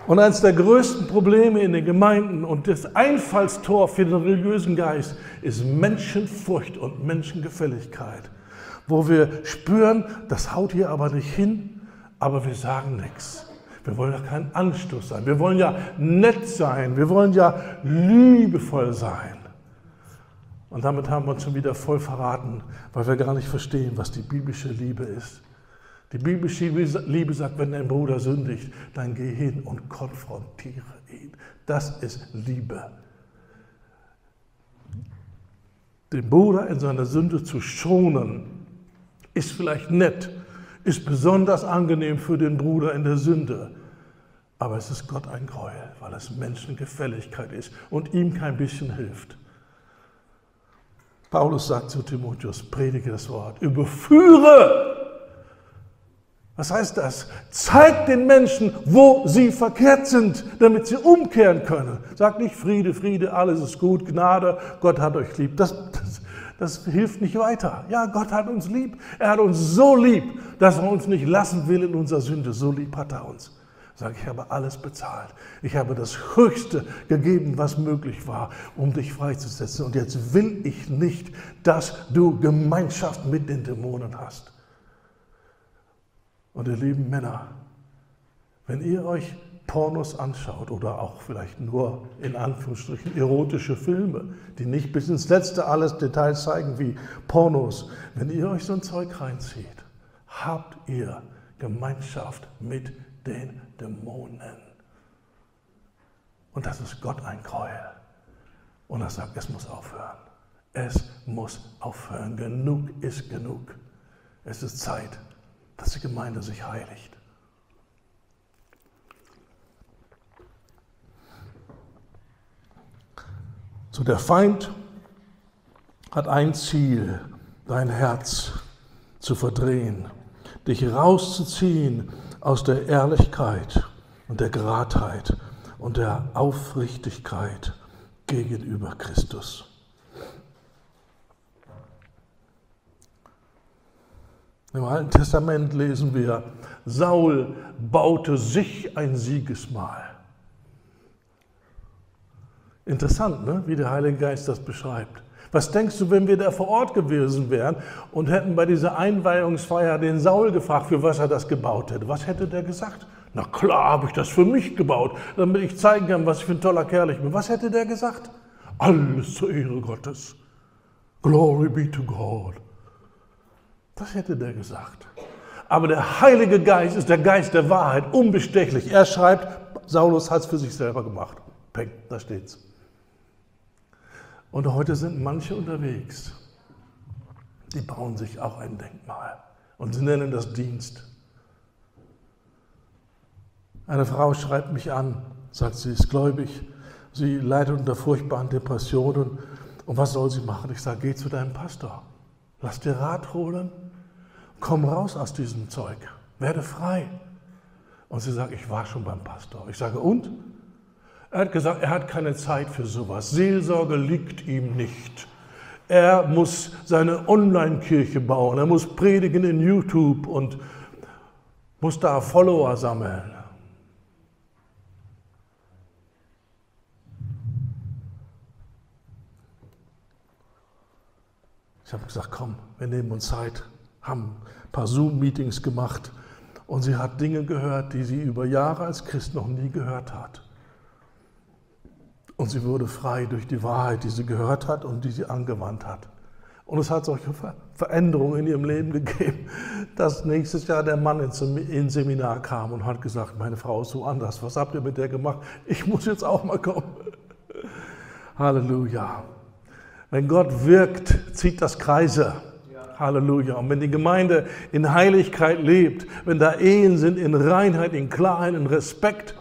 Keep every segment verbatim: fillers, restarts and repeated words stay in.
Und eines der größten Probleme in den Gemeinden und das Einfallstor für den religiösen Geist ist Menschenfurcht und Menschengefälligkeit, wo wir spüren, das haut hier aber nicht hin, aber wir sagen nichts. Wir wollen ja kein Anstoß sein, wir wollen ja nett sein, wir wollen ja liebevoll sein. Und damit haben wir uns schon wieder voll verraten, weil wir gar nicht verstehen, was die biblische Liebe ist. Die biblische Liebe sagt, wenn dein Bruder sündigt, dann geh hin und konfrontiere ihn. Das ist Liebe. Den Bruder in seiner Sünde zu schonen, ist vielleicht nett, ist besonders angenehm für den Bruder in der Sünde. Aber es ist Gott ein Gräuel, weil es Menschengefälligkeit ist und ihm kein bisschen hilft. Paulus sagt zu Timotheus, predige das Wort, überführe. Was heißt das? Zeig den Menschen, wo sie verkehrt sind, damit sie umkehren können. Sag nicht Friede, Friede, alles ist gut, Gnade, Gott hat euch lieb. Das, das, das hilft nicht weiter. Ja, Gott hat uns lieb. Er hat uns so lieb, dass er uns nicht lassen will in unserer Sünde. So lieb hat er uns. Sag, ich habe alles bezahlt. Ich habe das Höchste gegeben, was möglich war, um dich freizusetzen. Und jetzt will ich nicht, dass du Gemeinschaft mit den Dämonen hast. Und ihr lieben Männer, wenn ihr euch Pornos anschaut oder auch vielleicht nur in Anführungsstrichen erotische Filme, die nicht bis ins letzte alles Detail zeigen wie Pornos, wenn ihr euch so ein Zeug reinzieht, habt ihr Gemeinschaft mit den Dämonen. Und das ist Gott ein Gräuel. Und er sagt, es muss aufhören. Es muss aufhören. Genug ist genug. Es ist Zeit, dass die Gemeinde sich heiligt. So, der Feind hat ein Ziel, dein Herz zu verdrehen, dich rauszuziehen aus der Ehrlichkeit und der Geradheit und der Aufrichtigkeit gegenüber Christus. Im Alten Testament lesen wir, Saul baute sich ein Siegesmahl. Interessant, ne? Wie der Heilige Geist das beschreibt. Was denkst du, wenn wir da vor Ort gewesen wären und hätten bei dieser Einweihungsfeier den Saul gefragt, für was er das gebaut hätte? Was hätte der gesagt? Na klar, habe ich das für mich gebaut, damit ich zeigen kann, was ich für ein toller Kerl ich bin. Was hätte der gesagt? Alles zur Ehre Gottes. Glory be to God. Das hätte der gesagt. Aber der Heilige Geist ist der Geist der Wahrheit, unbestechlich. Er schreibt, Saulus hat es für sich selber gemacht. Peng, da steht's. Und heute sind manche unterwegs, die bauen sich auch ein Denkmal und sie nennen das Dienst. Eine Frau schreibt mich an, sagt, sie ist gläubig, sie leidet unter furchtbaren Depressionen und was soll sie machen? Ich sage, geh zu deinem Pastor, lass dir Rat holen, komm raus aus diesem Zeug, werde frei. Und sie sagt, ich war schon beim Pastor. Ich sage, und? Er hat gesagt, er hat keine Zeit für sowas. Seelsorge liegt ihm nicht. Er muss seine Online-Kirche bauen, er muss predigen in YouTube und muss da Follower sammeln. Ich habe gesagt, komm, wir nehmen uns Zeit, haben ein paar Zoom-Meetings gemacht und sie hat Dinge gehört, die sie über Jahre als Christ noch nie gehört hat. Und sie wurde frei durch die Wahrheit, die sie gehört hat und die sie angewandt hat. Und es hat solche Veränderungen in ihrem Leben gegeben, dass nächstes Jahr der Mann ins Seminar kam und hat gesagt, meine Frau ist so anders, was habt ihr mit der gemacht? Ich muss jetzt auch mal kommen. Halleluja. Wenn Gott wirkt, zieht das Kreise. Halleluja. Und wenn die Gemeinde in Heiligkeit lebt, wenn da Ehen sind in Reinheit, in Klarheit, in Respekt,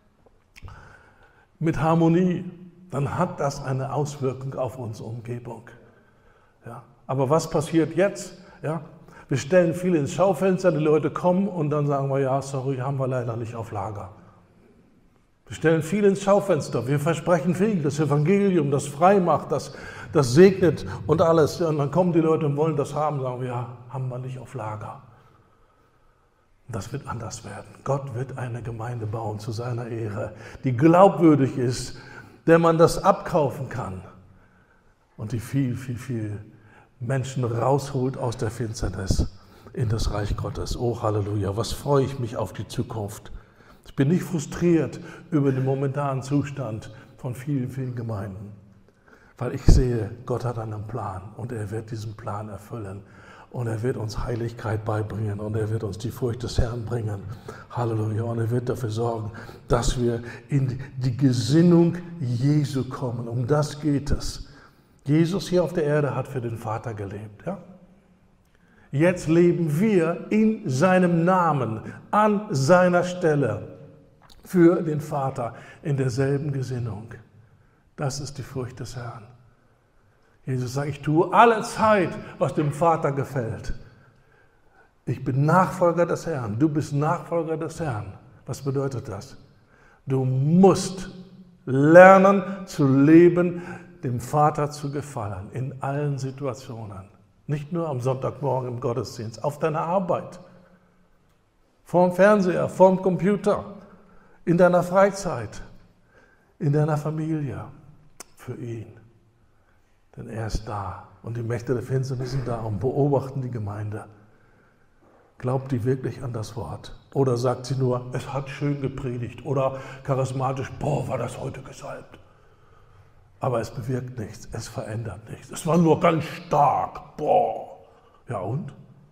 mit Harmonie, dann hat das eine Auswirkung auf unsere Umgebung. Ja. Aber was passiert jetzt? Ja. Wir stellen viel ins Schaufenster, die Leute kommen und dann sagen wir, ja, sorry, haben wir leider nicht auf Lager. Wir stellen viel ins Schaufenster, wir versprechen viel, das Evangelium, das frei macht, das, das segnet und alles. Und dann kommen die Leute und wollen das haben, sagen wir, ja, haben wir nicht auf Lager. Das wird anders werden. Gott wird eine Gemeinde bauen zu seiner Ehre, die glaubwürdig ist, der man das abkaufen kann und die viel, viel, viel Menschen rausholt aus der Finsternis in das Reich Gottes. Oh Halleluja, was freue ich mich auf die Zukunft. Ich bin nicht frustriert über den momentanen Zustand von vielen, vielen Gemeinden, weil ich sehe, Gott hat einen Plan und er wird diesen Plan erfüllen. Und er wird uns Heiligkeit beibringen und er wird uns die Furcht des Herrn bringen. Halleluja. Und er wird dafür sorgen, dass wir in die Gesinnung Jesu kommen. Um das geht es. Jesus hier auf der Erde hat für den Vater gelebt. Ja? Jetzt leben wir in seinem Namen, an seiner Stelle, für den Vater in derselben Gesinnung. Das ist die Furcht des Herrn. Jesus sagt, ich tue alle Zeit, was dem Vater gefällt. Ich bin Nachfolger des Herrn, du bist Nachfolger des Herrn. Was bedeutet das? Du musst lernen zu leben, dem Vater zu gefallen, in allen Situationen. Nicht nur am Sonntagmorgen im Gottesdienst, auf deiner Arbeit, vorm Fernseher, vorm Computer, in deiner Freizeit, in deiner Familie, für ihn. Denn er ist da und die Mächte der Finsternis sind da und beobachten die Gemeinde. Glaubt die wirklich an das Wort? Oder sagt sie nur, es hat schön gepredigt oder charismatisch, boah, war das heute gesalbt. Aber es bewirkt nichts, es verändert nichts. Es war nur ganz stark, boah. Ja und?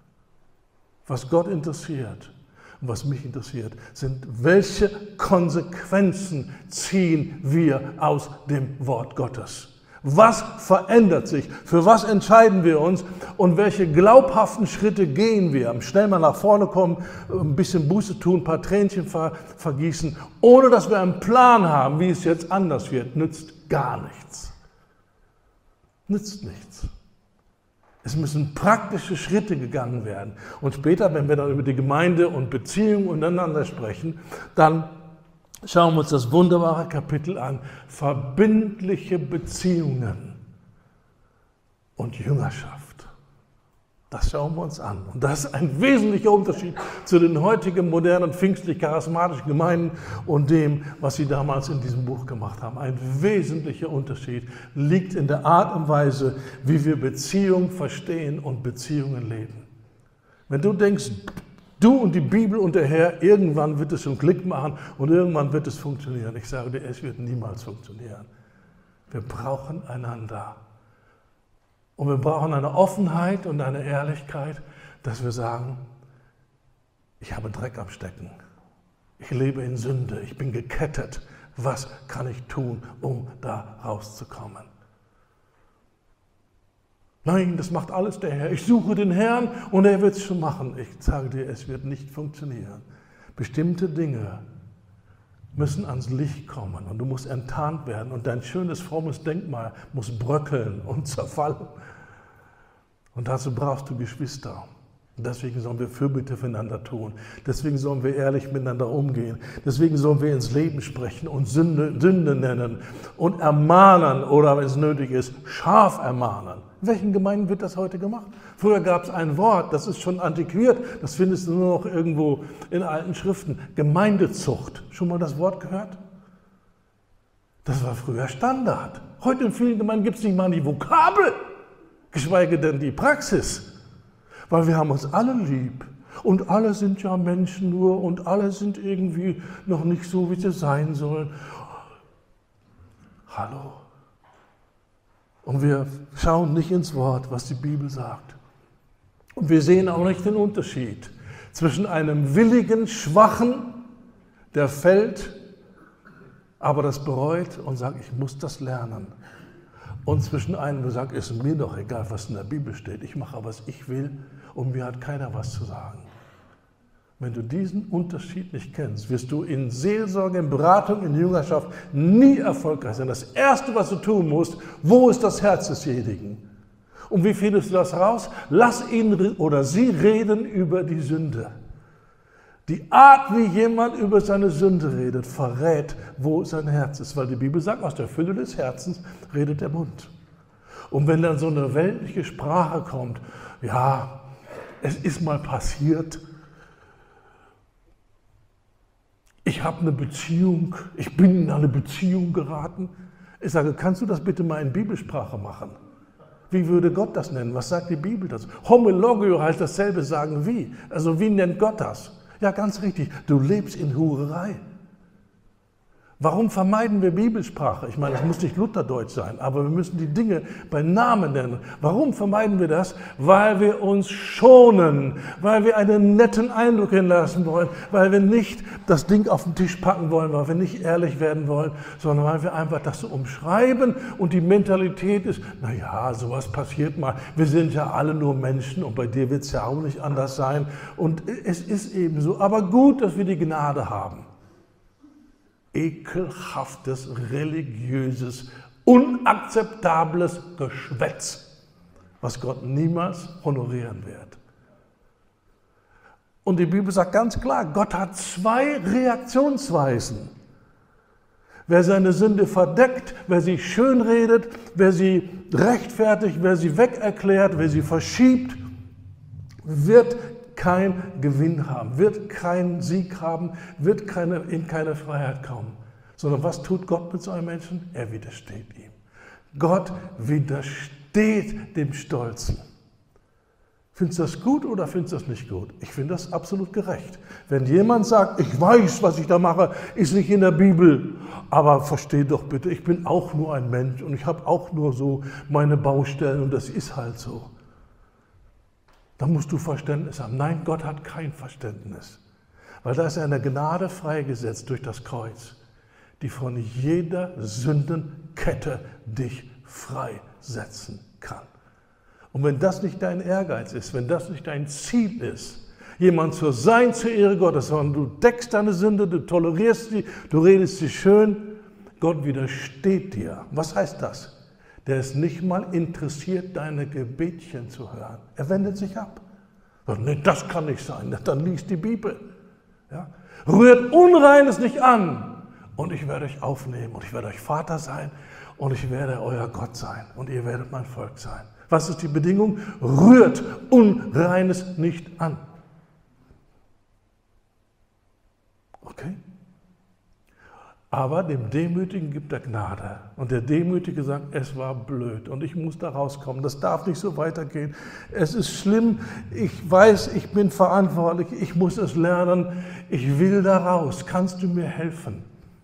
Was Gott interessiert und was mich interessiert, sind, welche Konsequenzen ziehen wir aus dem Wort Gottes? Was verändert sich? Für was entscheiden wir uns? Und welche glaubhaften Schritte gehen wir? Schnell mal nach vorne kommen, ein bisschen Buße tun, ein paar Tränchen ver- vergießen, ohne dass wir einen Plan haben, wie es jetzt anders wird, nützt gar nichts. Nützt nichts. Es müssen praktische Schritte gegangen werden. Und später, wenn wir dann über die Gemeinde und Beziehungen untereinander sprechen, dann schauen wir uns das wunderbare Kapitel an, verbindliche Beziehungen und Jüngerschaft. Das schauen wir uns an. Und das ist ein wesentlicher Unterschied zu den heutigen modernen, pfingstlich-charismatischen Gemeinden und dem, was sie damals in diesem Buch gemacht haben. Ein wesentlicher Unterschied liegt in der Art und Weise, wie wir Beziehungen verstehen und Beziehungen leben. Wenn du denkst, du und die Bibel und der Herr, irgendwann wird es schon Klick machen und irgendwann wird es funktionieren. Ich sage dir, es wird niemals funktionieren. Wir brauchen einander. Und wir brauchen eine Offenheit und eine Ehrlichkeit, dass wir sagen, ich habe Dreck am Stecken. Ich lebe in Sünde, ich bin gekettet. Was kann ich tun, um da rauszukommen? Nein, das macht alles der Herr. Ich suche den Herrn und er wird es schon machen. Ich sage dir, es wird nicht funktionieren. Bestimmte Dinge müssen ans Licht kommen und du musst enttarnt werden und dein schönes, frommes Denkmal muss bröckeln und zerfallen. Und dazu brauchst du Geschwister. Und deswegen sollen wir Fürbitte füreinander tun. Deswegen sollen wir ehrlich miteinander umgehen. Deswegen sollen wir ins Leben sprechen und Sünde, Sünde nennen und ermahnen oder, wenn es nötig ist, scharf ermahnen. In welchen Gemeinden wird das heute gemacht? Früher gab es ein Wort, das ist schon antiquiert, das findest du nur noch irgendwo in alten Schriften. Gemeindezucht. Schon mal das Wort gehört? Das war früher Standard. Heute in vielen Gemeinden gibt es nicht mal die Vokabel, geschweige denn die Praxis. Weil wir haben uns alle lieb und alle sind ja Menschen nur und alle sind irgendwie noch nicht so, wie sie sein sollen. Hallo. Und wir schauen nicht ins Wort, was die Bibel sagt. Und wir sehen auch nicht den Unterschied zwischen einem willigen, schwachen, der fällt, aber das bereut und sagt, ich muss das lernen. Und zwischen einem, der sagt, ist mir doch egal, was in der Bibel steht, ich mache, was ich will und mir hat keiner was zu sagen. Wenn du diesen Unterschied nicht kennst, wirst du in Seelsorge, in Beratung, in Jüngerschaft nie erfolgreich sein. Das Erste, was du tun musst, wo ist das Herz desjenigen? Und wie findest du das raus? Lass ihn oder sie reden über die Sünde. Die Art, wie jemand über seine Sünde redet, verrät, wo sein Herz ist. Weil die Bibel sagt, aus der Fülle des Herzens redet der Mund. Und wenn dann so eine weltliche Sprache kommt, ja, es ist mal passiert, ich habe eine Beziehung, ich bin in eine Beziehung geraten. Ich sage, kannst du das bitte mal in Bibelsprache machen? Wie würde Gott das nennen? Was sagt die Bibel dazu? Homologio heißt dasselbe sagen wie. Also wie nennt Gott das? Ja, ganz richtig, du lebst in Hurerei. Warum vermeiden wir Bibelsprache? Ich meine, es muss nicht Lutherdeutsch sein, aber wir müssen die Dinge bei Namen nennen. Warum vermeiden wir das? Weil wir uns schonen, weil wir einen netten Eindruck hinlassen wollen, weil wir nicht das Ding auf den Tisch packen wollen, weil wir nicht ehrlich werden wollen, sondern weil wir einfach das so umschreiben und die Mentalität ist, naja, sowas passiert mal. Wir sind ja alle nur Menschen und bei dir wird es ja auch nicht anders sein. Und es ist eben so. Aber gut, dass wir die Gnade haben. Ekelhaftes, religiöses, unakzeptables Geschwätz, was Gott niemals honorieren wird. Und die Bibel sagt ganz klar, Gott hat zwei Reaktionsweisen. Wer seine Sünde verdeckt, wer sie schönredet, wer sie rechtfertigt, wer sie wegerklärt, wer sie verschiebt, wird keinen Gewinn haben, wird keinen Sieg haben, wird keine, in keine Freiheit kommen. Sondern was tut Gott mit so einem Menschen? Er widersteht ihm. Gott widersteht dem Stolzen. Findest du das gut oder findest du das nicht gut? Ich finde das absolut gerecht. Wenn jemand sagt, ich weiß, was ich da mache, ist nicht in der Bibel, aber versteh doch bitte, ich bin auch nur ein Mensch und ich habe auch nur so meine Baustellen und das ist halt so. Da musst du Verständnis haben. Nein, Gott hat kein Verständnis. Weil da ist eine Gnade freigesetzt durch das Kreuz, die von jeder Sündenkette dich freisetzen kann. Und wenn das nicht dein Ehrgeiz ist, wenn das nicht dein Ziel ist, jemand zu sein zur Ehre Gottes, sondern du deckst deine Sünde, du tolerierst sie, du redest sie schön, Gott widersteht dir. Was heißt das? Der ist nicht mal interessiert, deine Gebetchen zu hören. Er wendet sich ab. Sagt, nee, das kann nicht sein. Dann liest die Bibel. Ja? Rührt Unreines nicht an. Und ich werde euch aufnehmen und ich werde euch Vater sein und ich werde euer Gott sein und ihr werdet mein Volk sein. Was ist die Bedingung? Rührt Unreines nicht an. Okay? Aber dem Demütigen gibt er Gnade. Und der Demütige sagt, es war blöd und ich muss da rauskommen. Das darf nicht so weitergehen. Es ist schlimm. Ich weiß, ich bin verantwortlich. Ich muss es lernen. Ich will da raus. Kannst du mir helfen?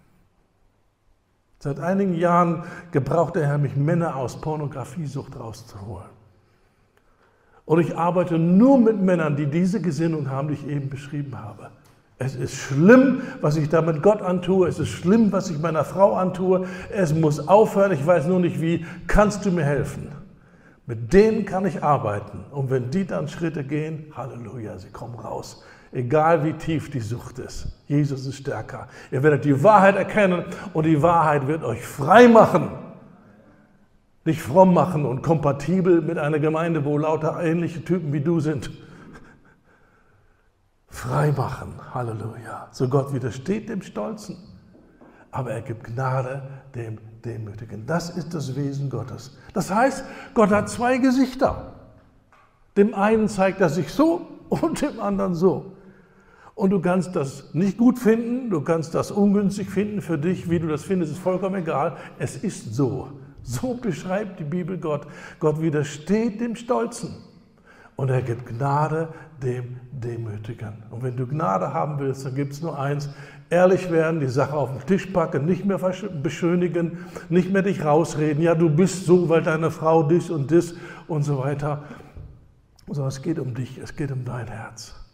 Seit einigen Jahren gebraucht der Herr mich, Männer aus Pornografiesucht rauszuholen. Und ich arbeite nur mit Männern, die diese Gesinnung haben, die ich eben beschrieben habe. Es ist schlimm, was ich da mit Gott antue. Es ist schlimm, was ich meiner Frau antue. Es muss aufhören. Ich weiß nur nicht wie. Kannst du mir helfen? Mit denen kann ich arbeiten. Und wenn die dann Schritte gehen, Halleluja, sie kommen raus. Egal wie tief die Sucht ist. Jesus ist stärker. Ihr werdet die Wahrheit erkennen und die Wahrheit wird euch frei machen. Nicht fromm machen und kompatibel mit einer Gemeinde, wo lauter ähnliche Typen wie du sind. Frei machen, Halleluja. So Gott widersteht dem Stolzen, aber er gibt Gnade dem Demütigen. Das ist das Wesen Gottes. Das heißt, Gott hat zwei Gesichter. Dem einen zeigt er sich so und dem anderen so. Und du kannst das nicht gut finden, du kannst das ungünstig finden für dich, wie du das findest, ist vollkommen egal. Es ist so. So beschreibt die Bibel Gott. Gott widersteht dem Stolzen. Und er gibt Gnade dem Demütigen. Und wenn du Gnade haben willst, dann gibt es nur eins. Ehrlich werden, die Sache auf den Tisch packen, nicht mehr beschönigen, nicht mehr dich rausreden. Ja, du bist so, weil deine Frau dies und das und so weiter. Sondern es geht um dich, es geht um dein Herz.